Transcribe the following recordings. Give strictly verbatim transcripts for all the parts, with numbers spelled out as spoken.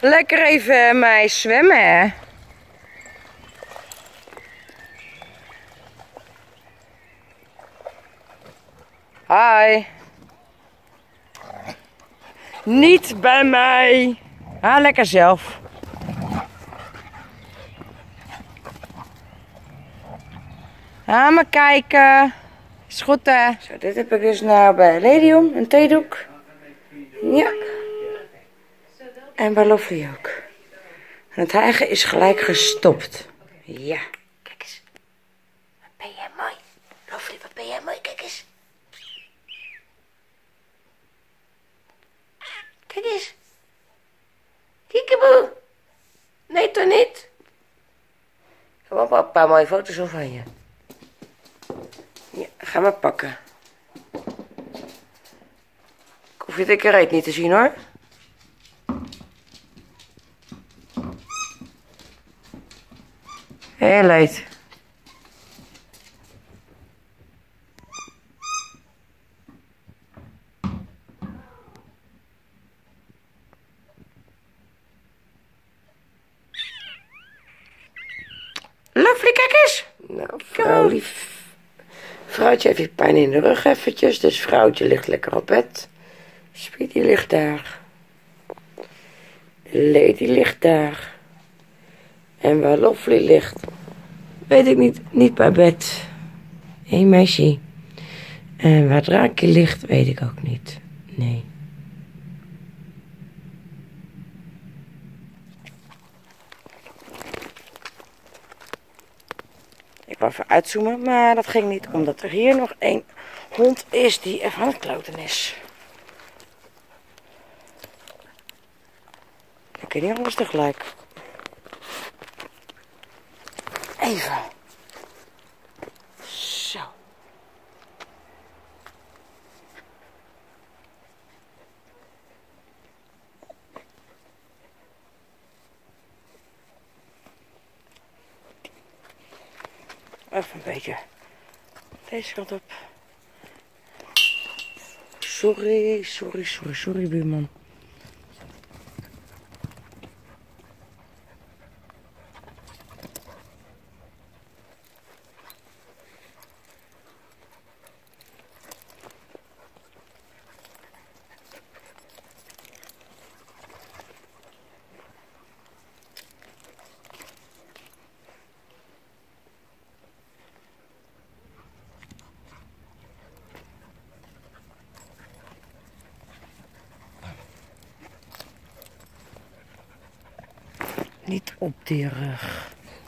Lekker even mij zwemmen, hè. Hi. Niet bij mij. Ga lekker zelf. Ga maar kijken. Is goed, hè? Zo, dit heb ik dus nou bij Ladium, een theedoek. Ja. En bij Lovely ook. En het hijgen is gelijk gestopt. Ja. Kijk eens. Wat ben jij mooi. Lovely, wat ben jij mooi. Kijk eens. Kijk eens. Kiekeboe. Nee, toch niet? Ik heb wel een paar mooie foto's van je. Ja, ga maar pakken. Ik hoef je dikke reet niet te zien, hoor. Heel leed. Lovely, kijk eens. Nou, vrouw lief. Vrouwtje heeft pijn in de rug eventjes, dus vrouwtje ligt lekker op bed. Speedy ligt daar. Lady ligt daar. En waar Lovely ligt, weet ik niet, niet bij bed. Hé hey, meisje. En waar Draakje ligt, weet ik ook niet. Nee. Ik wou even uitzoomen, maar dat ging niet, omdat er hier nog één hond is die even aan het kloten is. Ik kan niet alles tegelijk. Even. Zo. Even een beetje deze kant op. Sorry, sorry, sorry, sorry, buurman. Niet op die rug.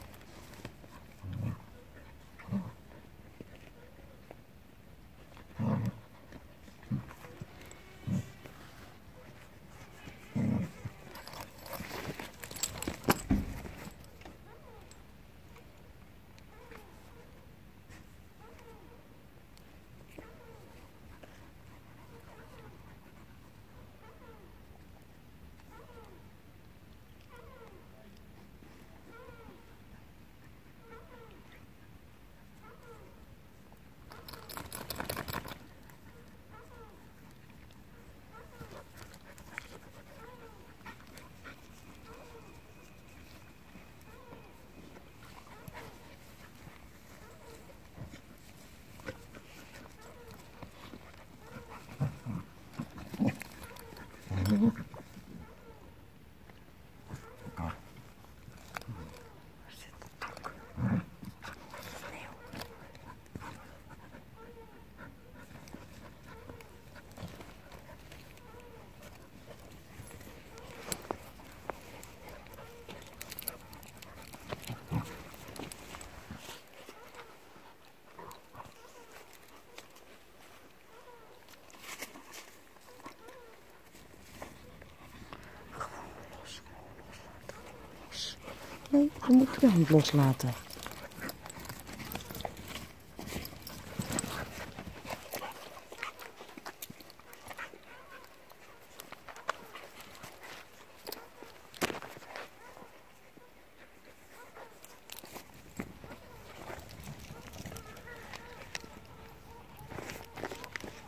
Nee, je moet je hand loslaten.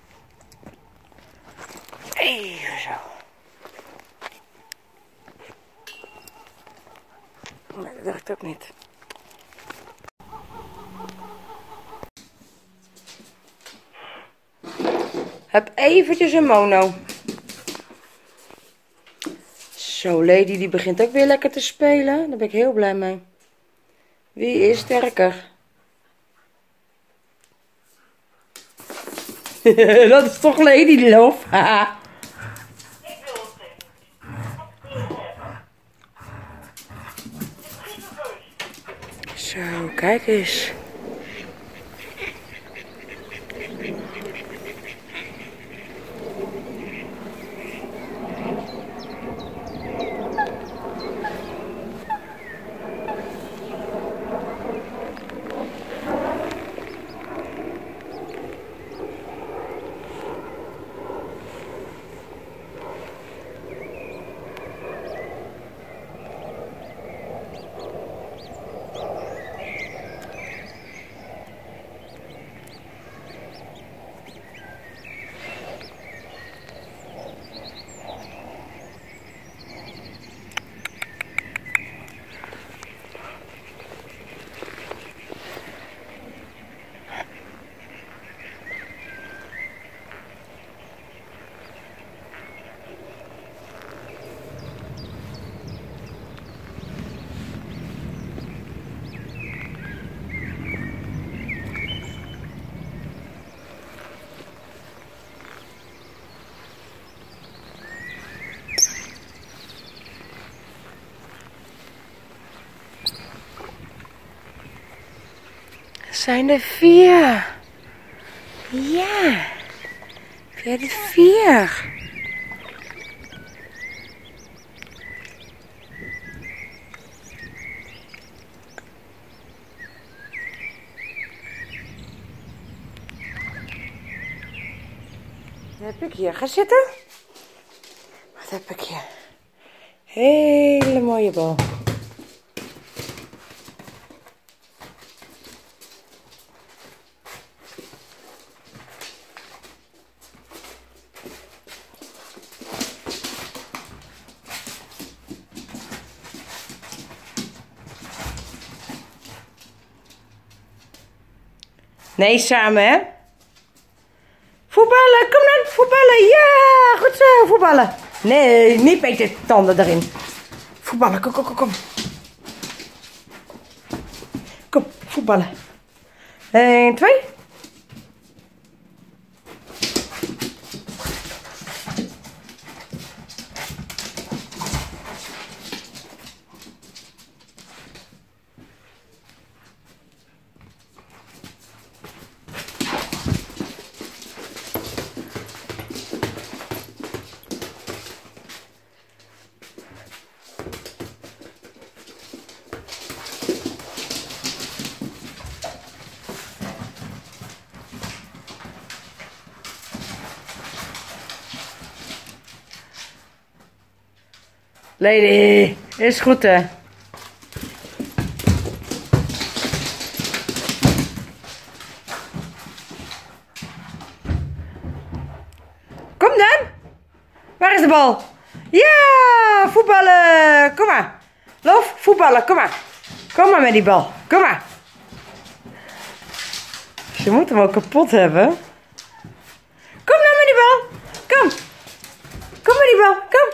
Even zo. echt ook niet. Heb eventjes een mono. Zo, Lady die begint ook weer lekker te spelen. Daar ben ik heel blij mee. Wie is sterker? Dat is toch Lady Love. Zo, kijk eens. Zijn er vier. Ja. Weer de vier. Wat heb ik hier? Ga zitten. Wat heb ik hier? Hele mooie bal. Nee, samen hè? Voetballen, kom dan, voetballen. Ja, goed zo, voetballen. Nee, niet met de tanden erin. Voetballen, kom, kom, kom, kom. Kom, voetballen. Eén, twee. Lady, is goed hè. Kom dan. Waar is de bal? Ja, voetballen. Kom maar. Lof, voetballen, kom maar. Kom maar met die bal. Kom maar. Je moet hem ook kapot hebben. Kom dan met die bal. Kom. Kom met die bal. Kom.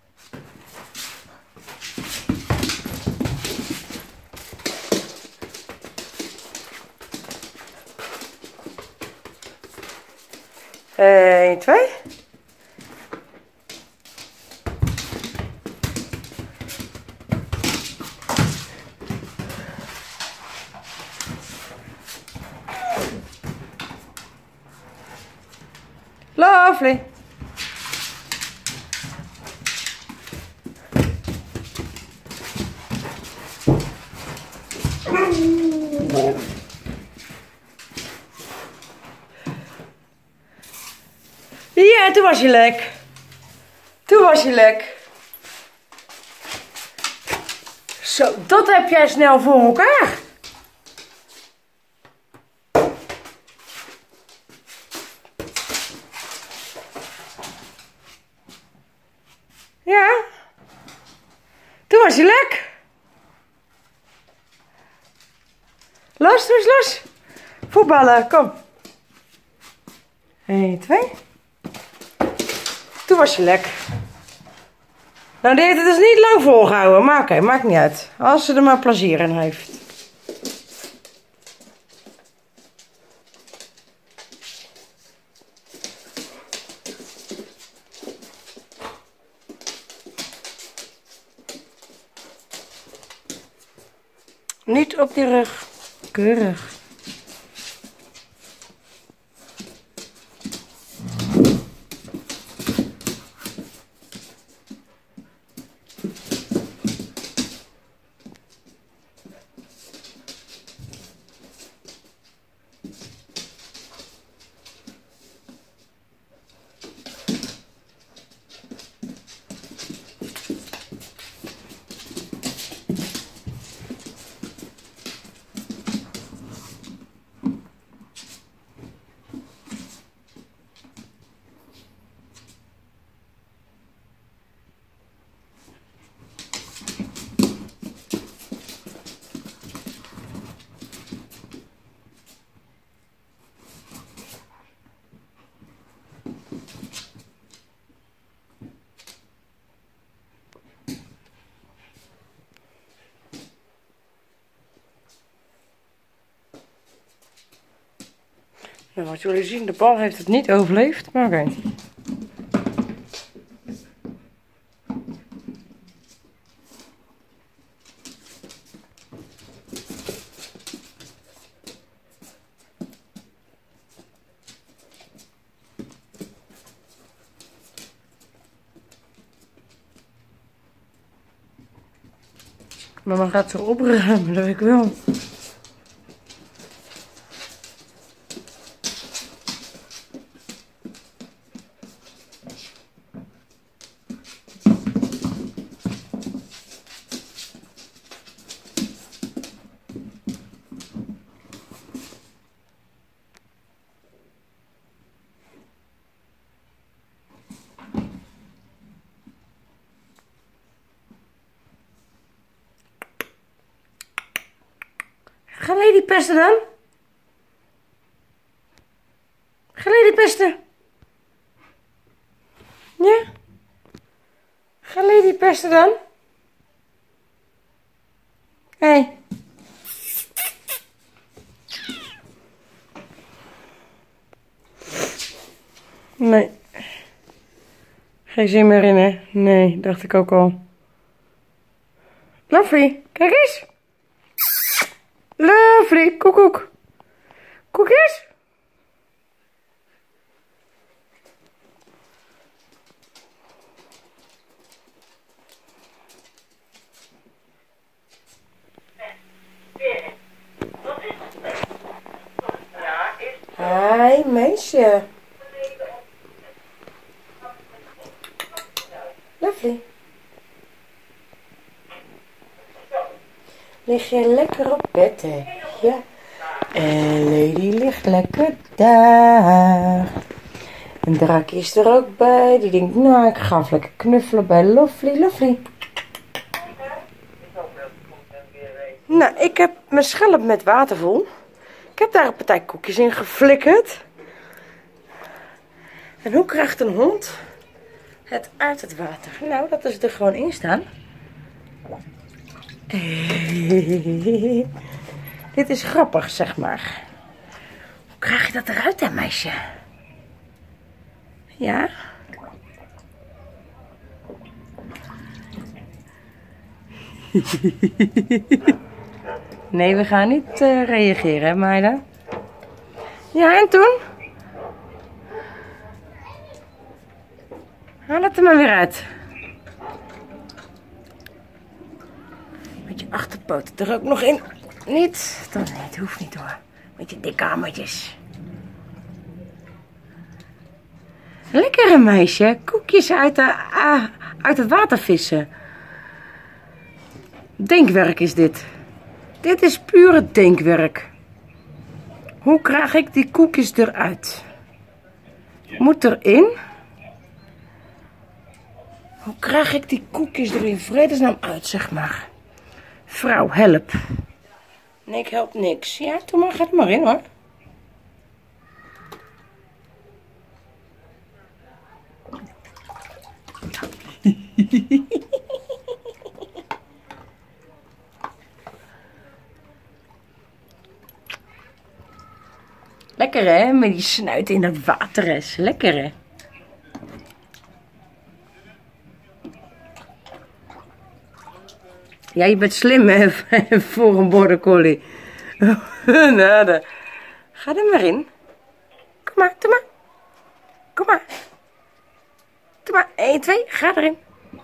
Eén, twee. Lovely. Ja, toen was je lek. Toen was je lek. Zo, dat heb jij snel voor elkaar. Ja. Toen was je lek. Los, los, los. Voetballen, kom. één, twee. Toen was je lek. Nou, die heeft het dus niet lang volgehouden. Maar oké, okay, maakt niet uit. Als ze er maar plezier in heeft. Niet op die rug. Keurig. Nou, wat jullie zien, de bal heeft het niet overleefd, maar oké. Okay. Mama gaat zo opruimen, dat weet ik wel. Ga Lady pesten dan? Ga Lady pesten? Ja? Ga Lady pesten dan? Hé. Hey. Nee. Geen zin meer in, hè? Nee, dacht ik ook al. Lovely, kijk eens. Lovely, koek koek. Koek eens. Hi, meisje. Lovely. Lig je lekker op bed, hè? Ja. En Lady ligt lekker daar. En Draakje is er ook bij. Die denkt, nou, ik ga even lekker knuffelen bij Lovely. Lovely. Nou, ik heb mijn schelp met water vol. Ik heb daar een partij koekjes in geflikkerd. En hoe krijgt een hond het uit het water? Nou, dat is er gewoon in staan. Dit is grappig, zeg maar. Hoe krijg je dat eruit, hè, meisje? Ja? Nee, we gaan niet uh, reageren, hè, meiden? Ja, en toen? Haal het er maar weer uit. Met je achterpoten er ook nog in. Niet? Dan nee, het hoeft niet hoor. Met je dikke hammetjes. Lekkere meisje. Koekjes uit, de, uh, uit het water vissen. Denkwerk is dit. Dit is pure denkwerk. Hoe krijg ik die koekjes eruit? Moet erin? Hoe krijg ik die koekjes er in vredesnaam uit, zeg maar? Vrouw, help. Nee, ik help niks. Ja, doe maar, ga er maar in hoor. Lekker hè, met die snuit in dat water is. Lekker hè. Ja, je bent slim hè, voor een border collie. Nada. Ga er maar in. Kom maar, doe maar. Kom maar. Doe maar. één, twee, ga erin.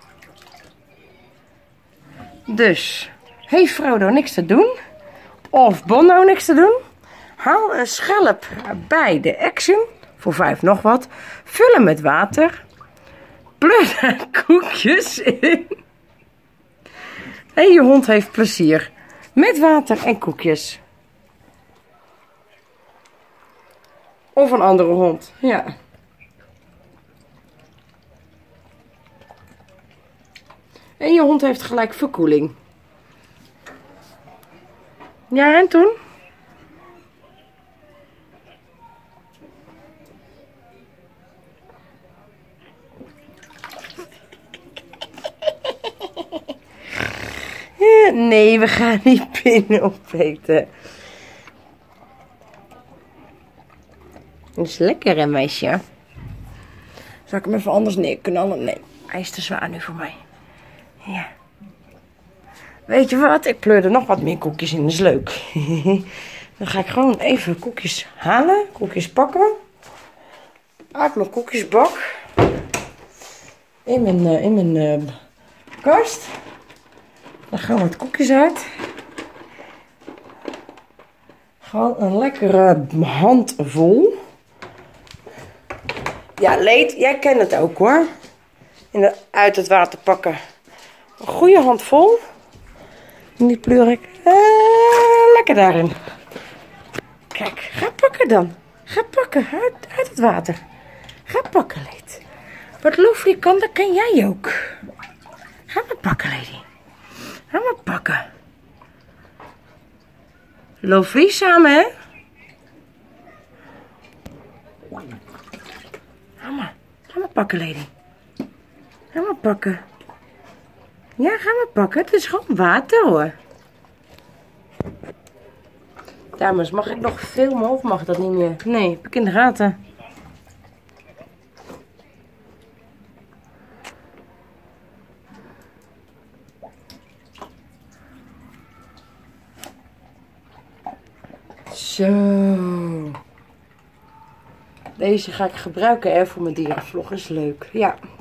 Dus, heeft Frodo niks te doen? Of Bono niks te doen? Haal een schelp bij de Action. Voor vijf nog wat. Vul hem met water. Pleur daar koekjes in. En je hond heeft plezier. Met water en koekjes. Of een andere hond. Ja. En je hond heeft gelijk verkoeling. Ja, en toen? Nee, we gaan niet pinnen opeten. Dat is lekker hè, meisje. Zal ik hem even anders neerknallen? Nee, hij is te zwaar nu voor mij. Ja. Weet je wat? Ik pleur er nog wat meer koekjes in. Dat is leuk. Dan ga ik gewoon even koekjes halen. Koekjes pakken. Uit mijn koekjesbak. In mijn, uh, in mijn uh, kast. Dan gaan wat koekjes uit. Gewoon een lekkere hand vol. Ja, Leed, jij kent het ook hoor. In de, uit het water pakken. Een goede hand vol. En die pleur ik uh, lekker daarin. Kijk, ga pakken dan. Ga pakken uit, uit het water. Ga pakken, Leed. Wat Lovely kan, dat kan jij ook. Ga maar pakken, Lady. Ga maar pakken. Lovely samen, hè? Ga maar. Ga maar pakken, Lady. Ga maar pakken. Ja, ga maar pakken. Het is gewoon water, hoor. Dames, mag ik nog filmen of mag dat niet meer? Nee, heb ik in de gaten. Zo. Deze ga ik gebruiken hè, voor mijn dierenvlog. Is leuk. Ja.